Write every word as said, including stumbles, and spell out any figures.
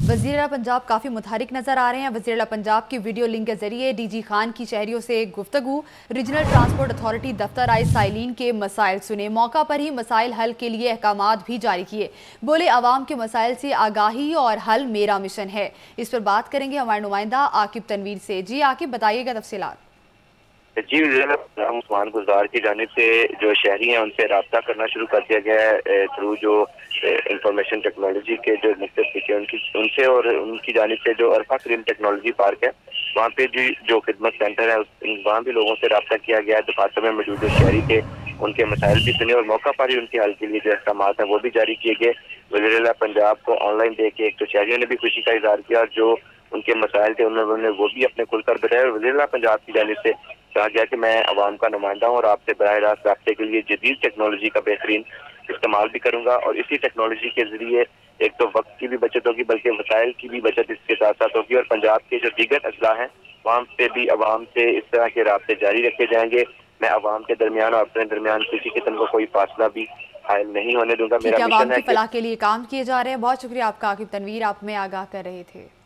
वज़ीर पंजाब काफ़ी मुतहरिक नज़र आ रहे हैं। वज़ीर पंजाब की वीडियो लिंक के ज़रिए डी जी खान की शहरियों से गुफ्तगू, रीजनल ट्रांसपोर्ट अथॉरिटी दफ्तर आए साइलिन के मसाइल सुने, मौका पर ही मसाइल हल के लिए अहकामात भी जारी किए। बोले आवाम के मसाइल से आगाही और हल मेरा मिशन है। इस पर बात करेंगे हमारे नुमाइंदा आकिब तनवीर से। जी आकिब, बताइएगा तफसीलात। जी, पंजाब उस्मान बुज़दार की जानिब से जो शहरी हैं उनसे रब्ता करना शुरू कर दिया गया है थ्रू जो इंफॉर्मेशन टेक्नोलॉजी के जो मुख्तलिफ उनकी उनसे और उनकी जानिब से जो अरफा करीम टेक्नोलॉजी पार्क है वहाँ पे जी जो खिदमत सेंटर है वहाँ भी लोगों से रब्ता किया गया है। दफातर में मौजूद जो शहरी थे उनके मसाइल भी सुने और मौका पर ही उनके हल के लिए जो अहकाम है वो भी जारी किए गए। वज़ीर पंजाब को ऑनलाइन देख के एक तो शहरियों ने भी खुशी का इजहार किया और जो उनके मसाइल थे उन्होंने वो भी अपने खुलकर बताया। और वज़ीर पंजाब की जानिब से कहा गया कि मैं अवाम का नुमाइंदा हूँ और आपसे बराह रास्त रास्ते के लिए जदीद टेक्नोलॉजी का बेहतरीन इस्तेमाल भी करूंगा और इसी टेक्नोलॉजी के जरिए एक तो वक्त की भी बचत होगी बल्कि वसाइल की भी बचत इसके साथ साथ होगी। और पंजाब के जो दीगर अजला हैं वहाँ पे भी अवाम से इस तरह के रास्ते जारी रखे जाएंगे। मैं अवाम के दरमियान और अपने दरमियान किसी किस्म का कोई फासला भी हायल नहीं होने दूंगा। ठीक मेरा है, मिशन अवाम है की फलाह के लिए काम किए जा रहे हैं। बहुत शुक्रिया आपका आकिब तनवीर, आप में आगाह कर रहे थे।